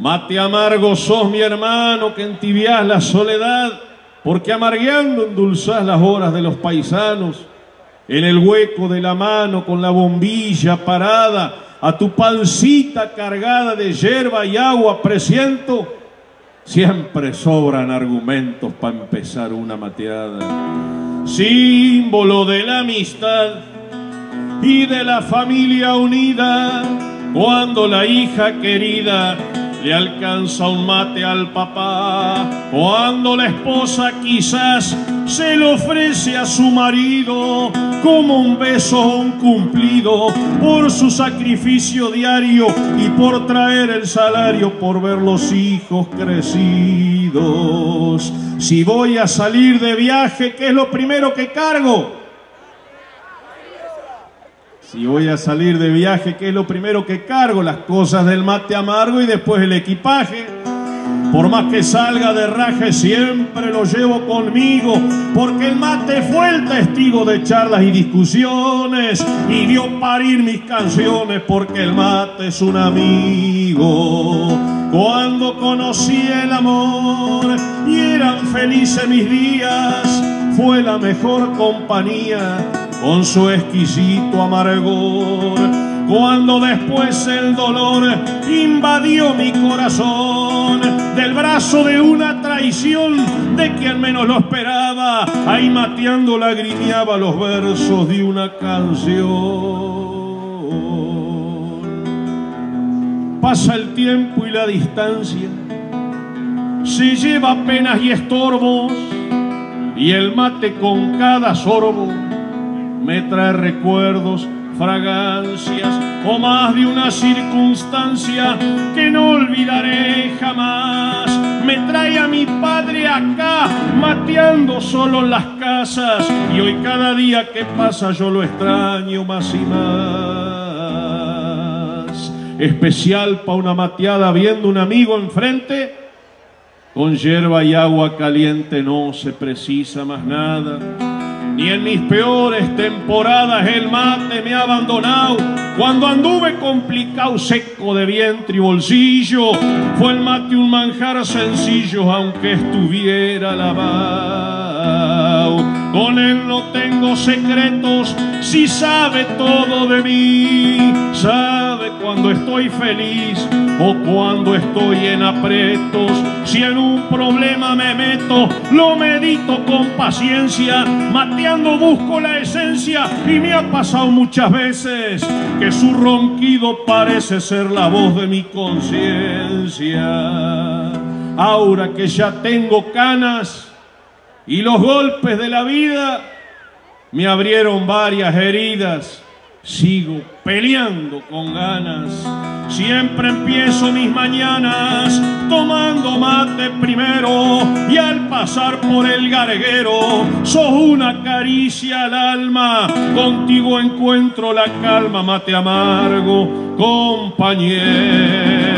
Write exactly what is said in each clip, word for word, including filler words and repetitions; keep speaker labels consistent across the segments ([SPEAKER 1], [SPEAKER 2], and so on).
[SPEAKER 1] Mate amargo sos mi hermano que entibiás la soledad, porque amargueando endulzás las horas de los paisanos. En el hueco de la mano con la bombilla parada, a tu pancita cargada de hierba y agua presiento, siempre sobran argumentos para empezar una mateada. Símbolo de la amistad y de la familia unida, cuando la hija querida le alcanza un mate al papá, cuando la esposa quizás se le ofrece a su marido como un beso o un cumplido por su sacrificio diario y por traer el salario por ver los hijos crecidos. Si voy a salir de viaje, ¿qué es lo primero que cargo? Si voy a salir de viaje, ¿qué es lo primero que cargo? Las cosas del mate amargo y después el equipaje. Por más que salga de raje, siempre lo llevo conmigo, porque el mate fue el testigo de charlas y discusiones y vio parir mis canciones, porque el mate es un amigo. Cuando conocí el amor y eran felices mis días, fue la mejor compañía con su exquisito amargor. Cuando después el dolor invadió mi corazón, del brazo de una traición de quien menos lo esperaba, ahí mateando lagrimeaba los versos de una canción. Pasa el tiempo y la distancia, se lleva penas y estorbos, y el mate con cada sorbo me trae recuerdos, fragancias o más de una circunstancia que no olvidaré jamás. Me trae a mi padre acá, mateando solo en las casas, y hoy cada día que pasa yo lo extraño más y más. Especial pa' una mateada viendo un amigo enfrente, con hierba y agua caliente no se precisa más nada. Ni en mis peores temporadas el mate me ha abandonado. Cuando anduve complicado, seco de vientre y bolsillo, fue el mate un manjar sencillo, aunque estuviera lavado. Con él no tengo secretos, si sabe todo de mí. Sabe cuando estoy feliz o cuando estoy en aprietos. Si en un problema me meto, lo medito con paciencia. Mateando busco la esencia, y me ha pasado muchas veces que su ronquido parece ser la voz de mi conciencia. Ahora que ya tengo canas y los golpes de la vida me abrieron varias heridas, sigo peleando con ganas. Siempre empiezo mis mañanas tomando mate primero, y al pasar por el garguero sos una caricia al alma. Contigo encuentro la calma, mate amargo, compañero.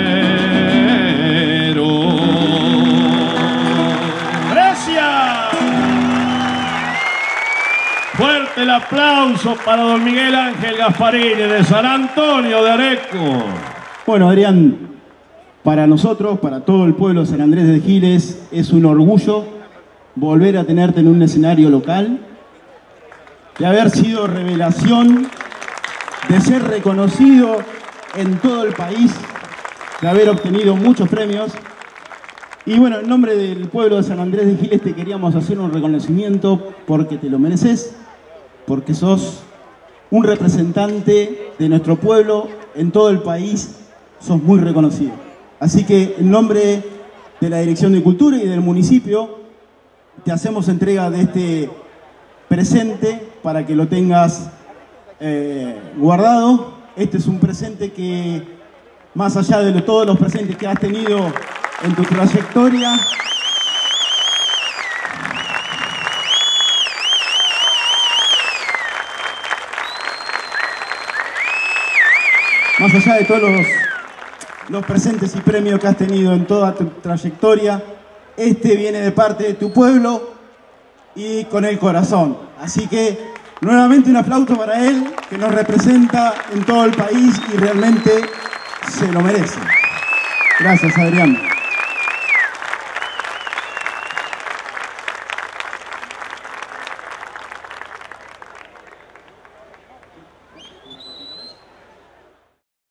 [SPEAKER 1] Fuerte el aplauso para don Miguel Ángel Gasparini de San Antonio de Areco.
[SPEAKER 2] Bueno, Adrián, para nosotros, para todo el pueblo de San Andrés de Giles, es un orgullo volver a tenerte en un escenario local, de haber sido revelación, de ser reconocido en todo el país, de haber obtenido muchos premios. Y bueno, en nombre del pueblo de San Andrés de Giles te queríamos hacer un reconocimiento porque te lo mereces, porque sos un representante de nuestro pueblo en todo el país, sos muy reconocido. Así que en nombre de la Dirección de Cultura y del municipio, te hacemos entrega de este presente para que lo tengas eh, guardado. Este es un presente que, más allá de todos los presentes que has tenido en tu trayectoria, más allá de todos los, los presentes y premios que has tenido en toda tu trayectoria, este viene de parte de tu pueblo y con el corazón. Así que nuevamente un aplauso para él, que nos representa en todo el país y realmente se lo merece. Gracias, Adrián.